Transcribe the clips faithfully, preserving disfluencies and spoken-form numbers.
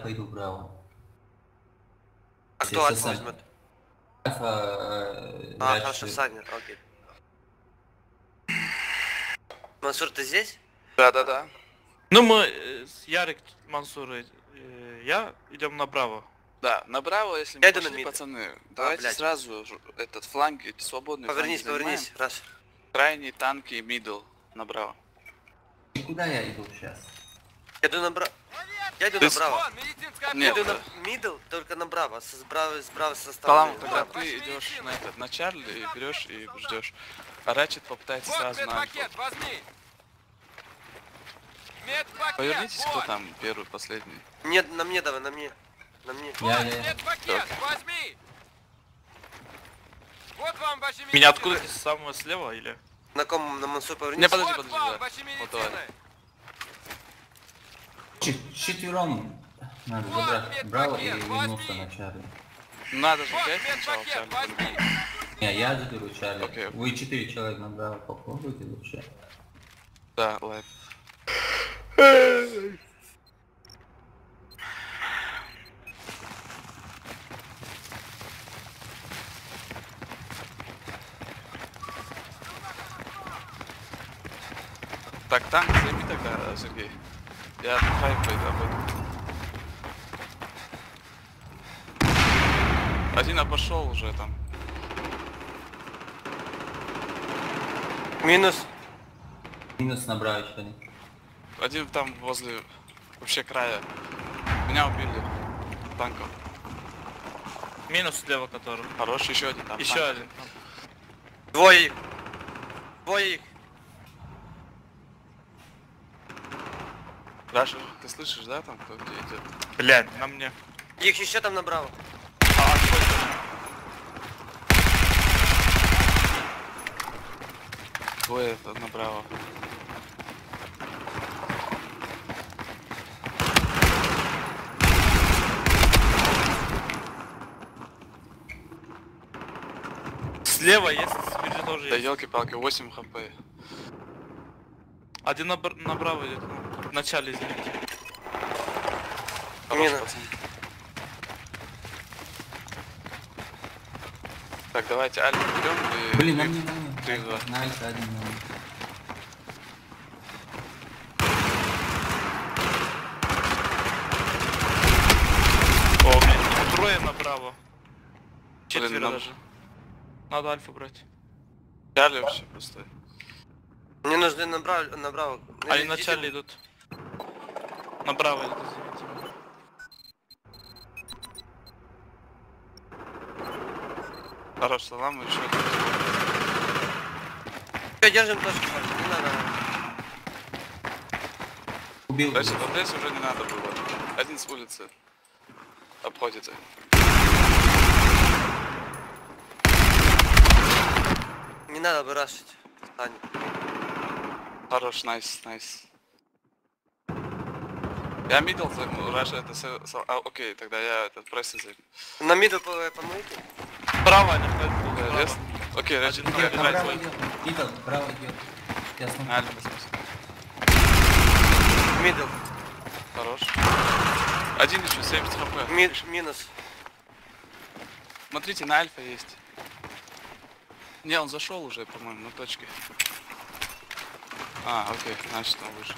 пойду вправо. А кто Альфа возьмет? Альфа... Э, а, хорошо, Саня, окей. Мансур, ты здесь? Да, да, да. Ну мы с Ярик, Мансур и я идем направо. Да, направо, если мы я пошли, пацаны, давайте а, сразу этот фланги свободный. Повернись, повернись, раз. Крайние танки и мидл направо. И куда я иду сейчас? Я иду направо. Я иду направо. Нет, я иду на мидл, только направо, справа, справа со стороны. Тогда ты идешь на этот, на Чарли и берешь и ждешь. А Рачет попытается вот сразу на Альфу. Повернитесь, кто там первый, последний. Нет, на мне давай, на мне. На мне. Я, я, я. Возьми! Вот вам ваши меня откуда с самого слева или? На ком, на Мансур повернись? Не, подожди, подожди, да. Вот давай. Четвером надо забрать Браво и вернуться на Чарли. Надо же взять сначала Чарли. Не, я заберу Чарли. Okay. Вы четыре человека на Браво, попробуйте лучше. Да, лайф. Так, танк займи тогда, Сергей. Я хайп пойду обойду. Один обошел уже там. Минус. Минус на Браво еще один. Один там возле вообще края. Меня убили танком. Минус слева который. Хороший, еще один там. Еще танк. один. Двое их. Двое их. Раша, ты слышишь, да, там кто где идет? Блядь, на мне. Их еще там направо. А, сколько? Двое это направо. Слева есть, спереди тоже Да есть. елки-палки, восемь хп. Один набр направо идет, ну, в начале, извините. Хорош, пацан. Так, давайте Альфа берем и... Блин, на мне, на мне. три, два. На Альфа один, на мне. О, блин, трое направо. Четверо Блин, нам... даже. Надо Альфа брать. Чарли вообще пустой. Мне нужны направо, направо. Они на Чарли идут. Направо идут, извините. Хорош, салам, еще. Все, держим точку, не надо. Убил. Дальше, вот здесь уже не надо было. Один с улицы. Обходите. Не надо бы рашить. Стань. Хорош, найс, найс. Я мидл займу, Раша это... А, окей, тогда я этот пресс займу. На мидл помойте. Право они ходят. Да, лес? Окей, Раша, Один давай, идет, давай, Браво давай. идет. Идет, Браво идет. Я смотрю. Альфа возьмись. Мидл. Хорош. Один еще, семьдесят хп. Ми минус. Смотрите, на Альфа есть. Не, он зашел уже, по-моему, на точке. А, окей, значит он вышел.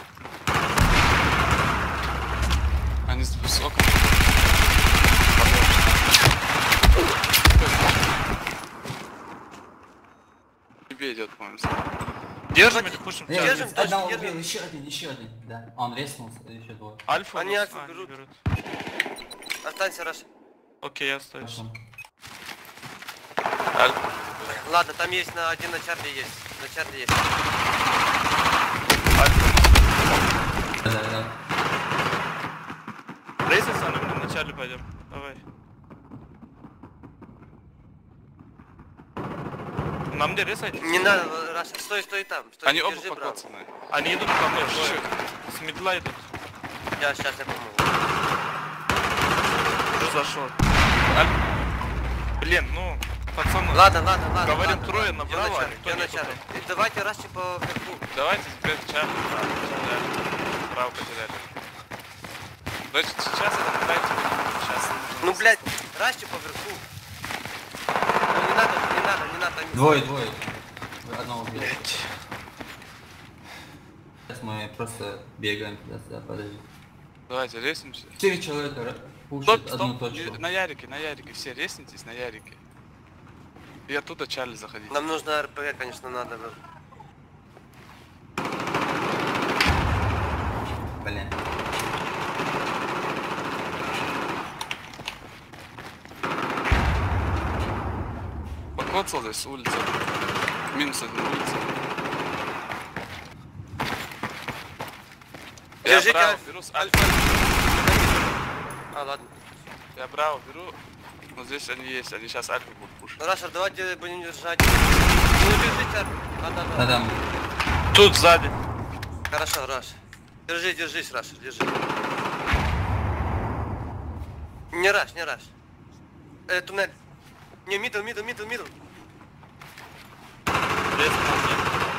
Они с высоком. Тебе идет, по-моему. Держим или пушим? Я Держим, одного держим, убил, держим. еще один, еще один. Да, он резнулся, еще двое. Альфа? Они ну, Альфу а, берут. берут. Останься, Раш. Окей, я остаюсь. Альфа. Ладно, там есть на один на Чарли есть. На Чарли есть. Да, да, да. Рейсится, мы в начале пойдем. Давай. На мне рейсать? Не надо, Раш, стой, стой там. Стой, Они оба держи, браво. покоцаны. Они идут ко мне, Чуть-чуть. двое. С мидла идут. Я сейчас я помогу. Уже зашел. Блин, ну, пацаны. Ладно, ладно, ладно. Говорим ладно, трое ладно. направо, Я а никто на нету Чарли. там. И давайте Раши по верху. Давайте теперь Чарли. Право потеряли. Значит, сейчас это нравится, сейчас. Ну, блядь, рашьте поверху. Ну, не надо, не надо, не надо. Двое, двое. Вы одного убили. Сейчас мы просто бегаем туда-сюда, подожди. Давайте, реснимся. Четыре человека Стоп, пушат одну стоп, точку. на ярике, на ярике, все реснитесь на ярике. И оттуда Чарли заходить. Нам нужно РПГ, конечно, надо. Блин. Покоцал здесь с улицы. Минус одна улица. Я Держите браво Альфа. беру с Альфа. Альфа. А, ладно. Я браво беру. Но здесь они есть, они сейчас Альфа будут пушить. Рашер, давайте будем держать. Не убежите, Альфа. А, да, Да, да. там. Тут сзади. Хорошо, Раш. Держи, держись, Рашер, держи. Не раш, не раш. Э, туннель. Не, мидл, мидл, мидл, мидл. Резко на мне.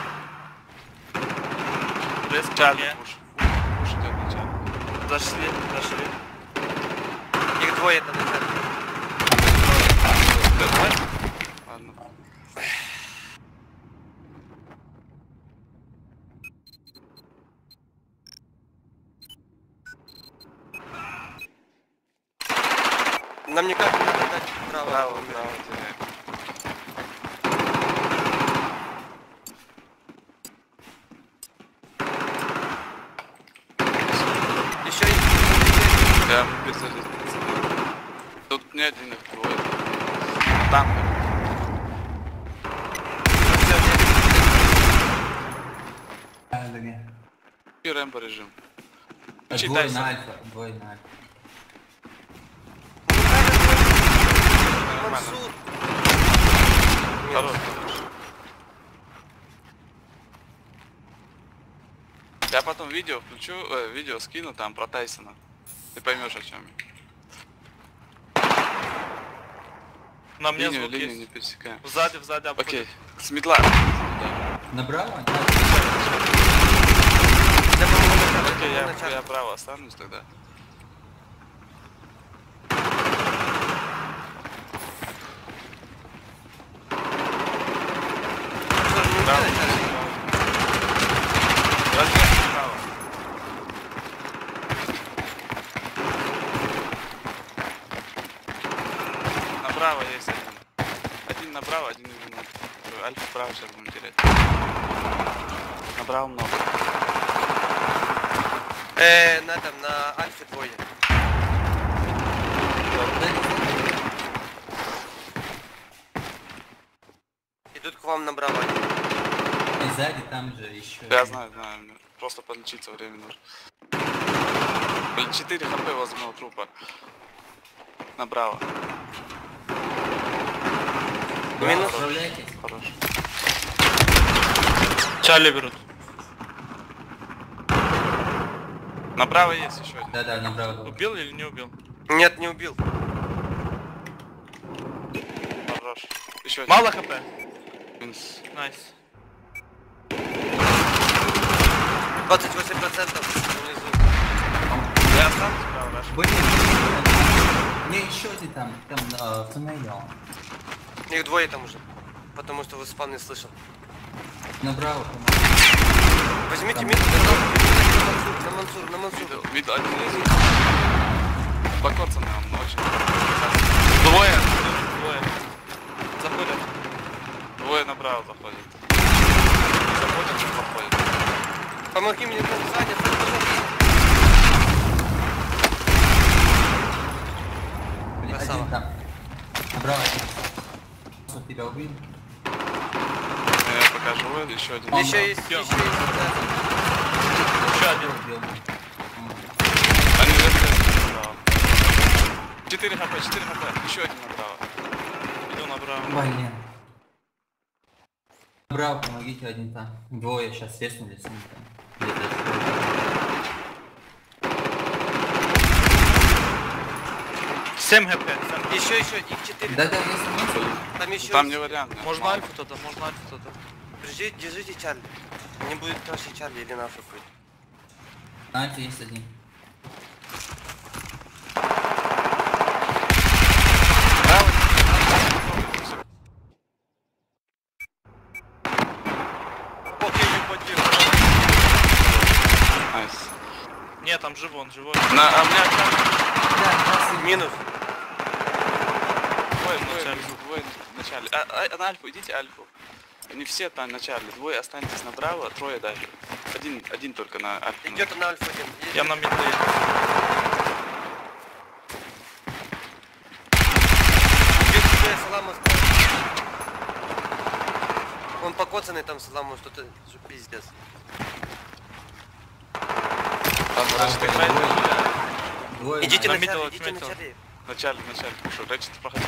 Резко на Чарли мне. пуш. Пуш идет на Чарли. Зашли, зашли. Их двое там. Ладно. Нам никак не надо дать право. Браво, браво, теряем. Еще есть. Я писали. Тут не один их двое. Там. И Рэмбо режим. Двое Читайся. на альфа, двое на альфа. Нормально. Мансур. Хорош, хорош. Я потом видео включу, э, видео скину там про Тайсона. Ты поймешь о чем. На мне Линию, звук линию не есть. пересекаем. Сзади, сзади обходит. Окей, с медла. Направо? Я помогу на Окей, я, начать. я право останусь тогда. Право. Возьми право. Направо есть один. Один направо, один именно. Альфа право сейчас будем терять. Направо много. Э, на этом, на Альфе двое. Идут к вам направо. И сзади там же еще. Я знаю, знаю. мне Просто подлечиться время нужно. Блин, четыре хп возле моего трупа. Направо. Минус. Отправляйтесь. Хорош. Чарли берут. Направо есть еще один. Да-да, направо. Убил или не убил? Нет, не убил. Хорош. Еще один. Мало хп. Минус. Найс. двадцать восемь процентов внизу. Я останусь справа, Раш. Блин, не, еще один там, там э, в туннеле он. Их двое там уже. Потому что вы спам не слышал. Направо, по-моему. Возьмите Там. мид, на Мансур, на Мансур. Видел, видел, один есть. Покоцан нам ночью. Двое. Двое. Заходят. Двое направо заходят. Заходят и проходят. Помоги мне там сзади, пожалуйста. Блин, Красава. один там. Направо. Что, тебя убили? Я пока живой, еще один. Он- Еще есть, еще Идём. есть. да. Еще один. Убил. Они здесь направо. четыре хп, четыре хп. Еще один направо. Иду направо. Блин. Направо, помогите один там. Двое сейчас сеснулись. они там. Где-то. семь хп. семь. Еще, еще, их четыре. Да-да, если нет, Там еще Там есть. не вариант. нет. Можно Мало. альфу туда, можно альфу туда. Держите, держите Чарли. Не будет краше Чарли или нафиг будет. знаете, есть один. он живой, он живой. На, а у меня там Минус. двое, двое, Начале. внизу, двое в начале. А, а, на альфу, идите альфу. Они все там в начале. Двое останетесь направо, трое дальше. Один, один только на альфу. Идет на альфа один. Я на мид. Саламу. Он покоцанный там Саламу, что-то же пиздец. Там Рэчет играет. Двое. Идите на Заметил, начале, идите на заметил. начале. В начале, в начале. Что, Рэчет, проходи.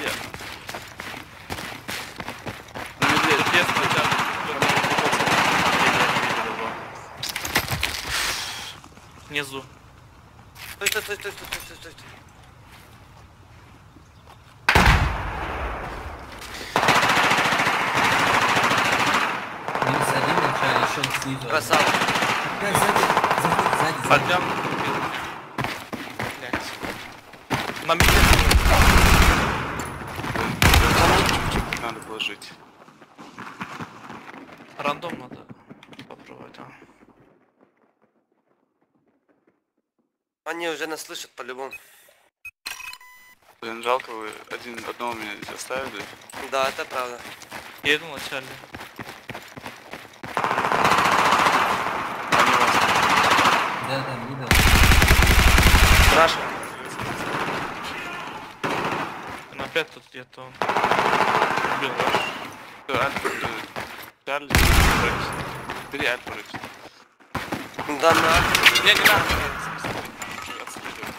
На медведь. Тут есть начало. Внизу. Стой, стой, стой, стой, стой, стой, стой, стой. Минус один в начале, еще снизу. Красава. Опять сзади, заходи, сзади, сзади. Поднял. Блять. На мид. Надо было жить. Рандом надо попробовать, а. Они уже нас слышат по-любому. Блин, жалко, вы один, одного меня здесь оставили. Да, это правда. Я иду в начале. Они вас Да, да, видел. страшно. Он опять тут где-то. Убил, да? Всё, альфа, э, Чарли, Рэчет. Бери альфа, Рэчет. Да, на. Не, не надо. Отстреливай.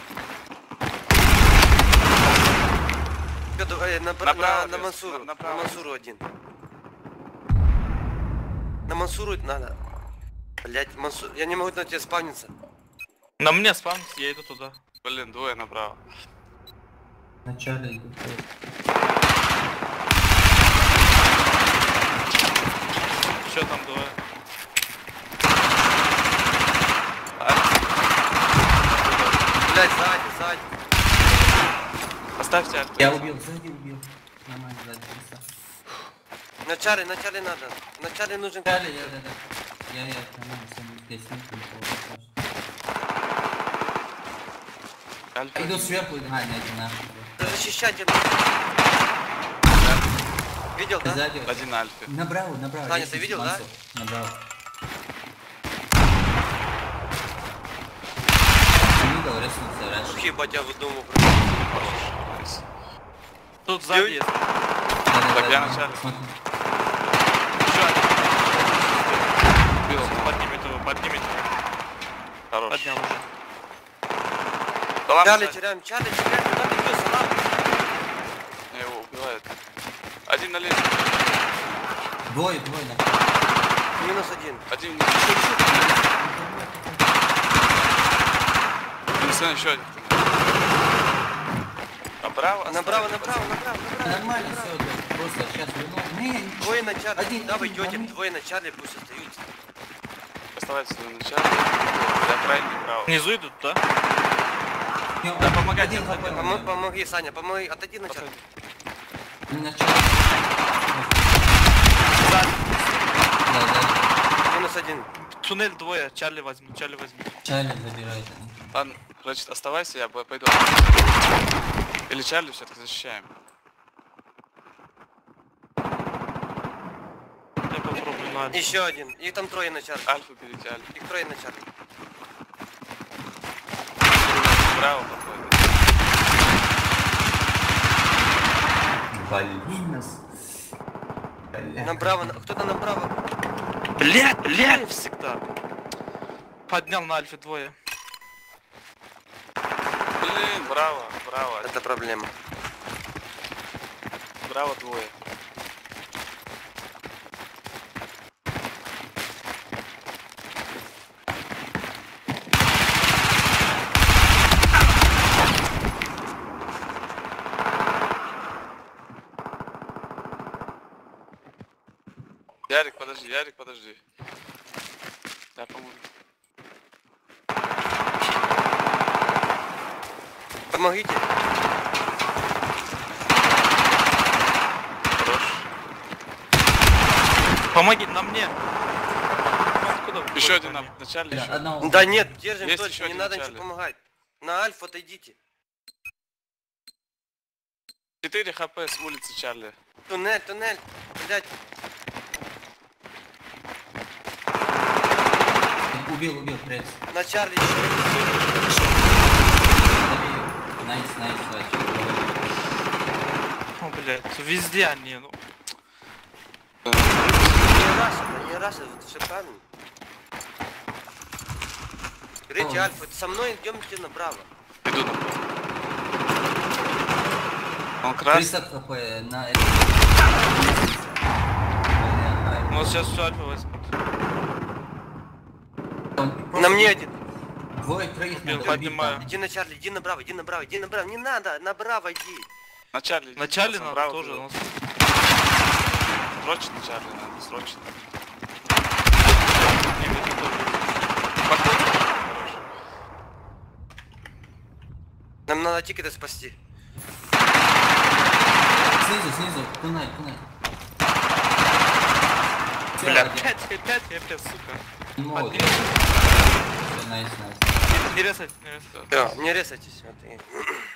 Федор, э, на, Направо, на, на Лес, Мансуру. на- На, направо. Мансуру один. На Мансуру надо. Блять, Мансур. Я не могу на тебя спавниться. На мне спамится, я иду туда. Блин, двое направо. В начале идут. Еще там двое. Блять, сзади, сзади. Оставьте альфа. Я убил, сзади убил. Нормально, сзади. красава. Вначале, вначале надо. Вначале нужен... В начале, я, да, да. Я, я, нормально, сам здесь не получилось. Альфа. Иду сверху, а, нет, не нахуй. Защищать его. Видел, да? Сзади. Один на альфе. Направо, направо. Таня, лестница ты видел, да? Мансур. Направо. Не видел, ресница раньше. Ебать, я выдумал. Тут сзади Ой. есть. Да, да, Так, да, я да. начале. Смотри. Еще один. Убил. Поднимет его, поднимет его. Хорош. Поднял уже. Салам, Чарли кстати. теряем, Чарли теряем. Куда ты идешь, Салам? Меня его убивают. Один на лестнице. Двое, двое, на. Минус один. Один вниз. Минус один, еще один. Направо. Направо, оставь. направо, направо, направо. Нормально, все, да. Просто сейчас верну. Не, не, Двое на Чарли. Один, Давай, один, идете, один. двое на Чарли, пусть остаются. Оставайтесь в начале. Я крайний право. Внизу идут, да? Не, Да, помогайте, один помогайте. хп, Помо- да. Помоги, Саня, помоги. Отойди на Чарли. Ну, начало. Сзади. Да, да. Минус один. Туннель двое, Чарли возьму, Чарли возьму. Чарли забирает. Ладно, значит, оставайся, я б- пойду. Или Чарли все-таки защищаем. Я попробую на альфу. Еще один. Их там трое на Чарли. Альфу берите, Альфу. Их трое на Чарли. Браво, подходит. Блин, нас. Бля. Направо, на- кто-то направо. Блядь, блядь, всегда. Поднял на альфе двое. Блин, браво, браво, Это проблема. браво двое. Ярик, подожди, Ярик, подожди. Я помогу. Помогите. Хорош. Помоги на мне. откуда? Еще выходят один на они? начале Да, еще. одного. Да нет, держим Есть точно, еще не один надо в ничего начале. помогать. На альфу отойдите. четыре хп с улицы Чарли. Туннель, туннель. Блять, Убил, убил, пресс. на Чарли. Найс, найс, вообще. О, блядь, везде они, ну. Не Раша, да не Раша, это все правильно. Говорите, О. Альфа, со мной идемте направо. Иду на. Он красный. триста хп на... Ну, сейчас все альфа возьмут. На мне один. Двое, троих Убил, надо убить поднимаю. там. Иди на Чарли, иди направо, иди направо, иди направо. Не надо, направо иди. На Чарли. В начале Пацан, надо браво, тоже. было. у нас- Срочно Чарли надо, срочно. не видно тоже. Подходи. Хорош. Нам надо тикеты спасти. Снизу, снизу, туннель, туннель. Всё, Бля, один. пять, пять, я пять, сука. Мод. Поднимай. Всё, найс, найс. Не резать, не резать. Да, не резайтесь. Вот и-